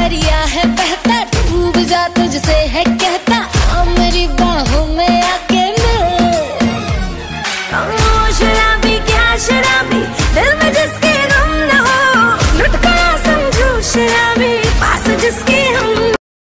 दरिया है बहता, डूब जा तुझसे है कहता, आ मेरी बाहों में आके मिल। ओ शराबी क्या शराबी